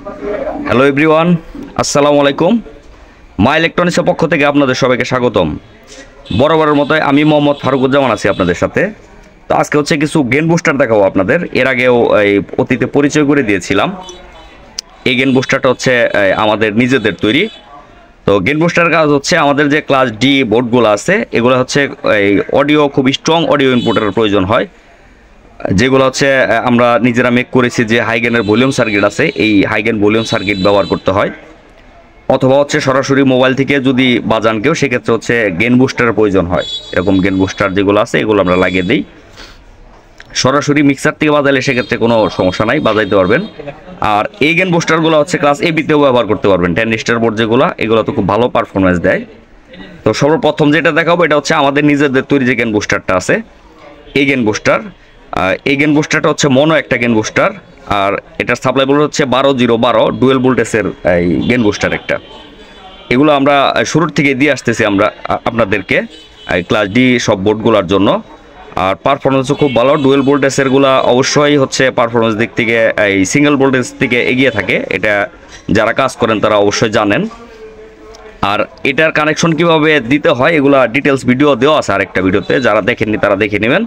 Hello everyone, আসসালামু আলাইকুম। মা ইলেকট্রনিক্সের পক্ষ থেকে আপনাদের সবাইকে স্বাগতম। বরাবরের মতো আমি মোহাম্মদ ফারুকুজ্জামান আছি আপনাদের সাথে। তো আজকে হচ্ছে কিছু গেন বুস্টার দেখাবো আপনাদের। এর আগেও এই অতীতে পরিচয় করে দিয়েছিলাম। এই গেন বুস্টারটা হচ্ছে আমাদের নিজেদের তৈরি। তো গেন বুস্টার কাজ হচ্ছে আমাদের যে ক্লাস ডি বোর্ডগুলো আছে এগুলো হচ্ছে এই অডিও, খুব স্ট্রং অডিও ইনপুটের প্রয়োজন হয়, যেগুলো হচ্ছে আমরা নিজেরা মেক করেছি। যে হাইগেনের ভলিউম সার্কিট আছে, এই হাইগেন ভলিউম সার্কিট ব্যবহার করতে হয়, অথবা হচ্ছে সরাসরি মোবাইল থেকে যদি বাজান কেউ, সেক্ষেত্রে হচ্ছে গেন বুস্টারের প্রয়োজন হয়। এরকম গেন বুস্টার যেগুলো আছে এগুলো আমরা লাগিয়ে দিই। সরাসরি মিক্সার থেকে বাজালে সেক্ষেত্রে কোনো সমস্যা নাই, বাজাইতে পারবেন। আর এই গেন বুস্টারগুলো হচ্ছে ক্লাস এবিতেও ব্যবহার করতে পারবেন। 10 স্টার বোর্ড যেগুলো, এগুলো তো খুব ভালো পারফরমেন্স দেয়। তো সর্বপ্রথম যেটা দেখাবো এটা হচ্ছে আমাদের নিজেদের তৈরি যে গেন বুস্টারটা আছে, এই গেন বুস্টার। এই গেন বুস্টারটা হচ্ছে মনো একটা গেন বুস্টার, আর এটার সাপ্লাই ভোল্টেজ হচ্ছে 12012 ডুয়েল ভোল্টেজের এই গেন বুস্টার একটা। এগুলো আমরা শুরুর থেকে দিয়ে আসতেছি আমরা আপনাদেরকে ক্লাস ডি সব বোর্ডগুলোর জন্য। আর পারফরমেন্সও খুব ভালো। ডুয়েল ভোল্টেজেরগুলো অবশ্যই হচ্ছে পারফরমেন্স দিক থেকে এই সিঙ্গেল ভোল্টেজ থেকে এগিয়ে থাকে, এটা যারা কাজ করেন তারা অবশ্যই জানেন। আর এটার কানেকশন কিভাবে দিতে হয় এগুলা ডিটেলস ভিডিও দেওয়া আছে আরেকটা ভিডিওতে, যারা দেখেননি তারা দেখে নেবেন।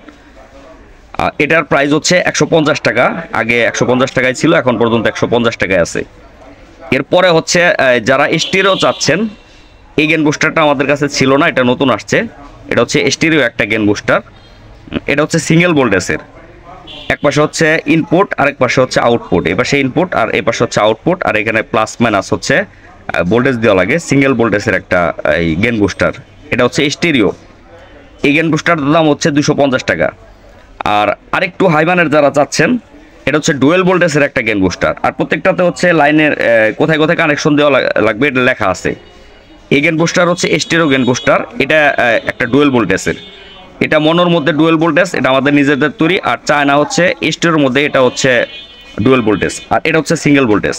এটার প্রাইস হচ্ছে 150 টাকা। আগে 150 টাকায় ছিল, এখন পর্যন্ত 150 টাকায় আছে। এরপরে হচ্ছে যারা স্টিরিও চাচ্ছেন, এই গেন বুস্টারটা আমাদের কাছে ছিল না, এটা নতুন আসছে। এটা হচ্ছে স্টিরিও একটা গেন বুস্টার। এটা হচ্ছে সিঙ্গেল ভোল্টেজের, এক পাশে হচ্ছে ইনপুট আর এক পাশে হচ্ছে আউটপুট। এ পাশে ইনপুট আর এ পাশে হচ্ছে আউটপুট, আর এখানে প্লাস মাইনাস হচ্ছে ভোল্টেজ দেওয়া লাগে। সিঙ্গেল ভোল্টেজের একটা এই গেন বুস্টার, এটা হচ্ছে স্টিরিও। এই গেন বুস্টারটার দাম হচ্ছে 250 টাকা। আর আরেকটু হাইমানের যারা চাচ্ছেন, এটা হচ্ছে ডুয়েল ভোল্টেজের একটা গেন বুস্টার। আর প্রত্যেকটাতে হচ্ছে লাইনের কোথায় কোথায় কানেকশন দেওয়া লাগবে এটা লেখা আছে। এই গেন বুস্টার হচ্ছে স্টেরিও গেন বুস্টার, এটা একটা ডুয়েল ভোল্টেজের। এটা মনোর মধ্যে ডুয়েল ভোল্টেজ, এটা আমাদের নিজেদের তৈরি। আর চায়না হচ্ছে স্টেরিওর মধ্যে, এটা হচ্ছে ডুয়েল ভোল্টেজ, আর এটা হচ্ছে সিঙ্গেল ভোল্টেজ।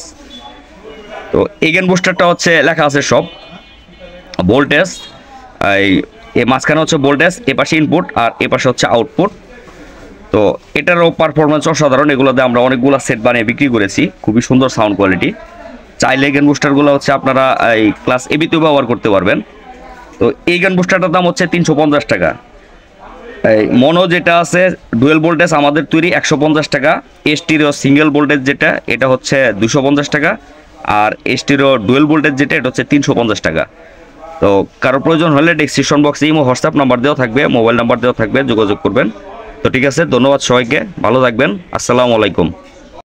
তো এই গেন বুস্টারটা হচ্ছে লেখা আছে সব ভোল্টেজ, এই মাঝখানে হচ্ছে ভোল্টেজ, এ পাশে ইনপুট আর এ পাশে হচ্ছে আউটপুট। তো এটারও পারফরমেন্স অসাধারণ। এগুলোতে আমরা অনেকগুলো সেট বানিয়ে বিক্রি করেছি, খুবই সুন্দর সাউন্ড কোয়ালিটি। চাইলে গেন বুস্টারগুলো হচ্ছে আপনারা এই ক্লাস এবিতেও ব্যবহার করতে পারবেন। তো এই গেন বুস্টারটার দাম হচ্ছে 350 টাকা। এই মনো যেটা আছে ডুয়েল ভোল্টেজ আমাদের তৈরি 150 টাকা। স্টিরিও সিঙ্গেল ভোল্টেজ যেটা, এটা হচ্ছে 250 টাকা। আর স্টিরিও ডুয়েল ভোল্টেজ যেটা, এটা হচ্ছে 350 টাকা। তো কারো প্রয়োজন হলে ডেসক্রিপশন বক্সে ইমো হোয়াটসঅ্যাপ নাম্বার দেওয়া থাকবে, মোবাইল নাম্বার দেওয়া থাকবে, যোগাযোগ করবেন। তো ঠিক আছে, ধন্যবাদ সবাইকে, ভালো থাকবেন, আসসালামু আলাইকুম।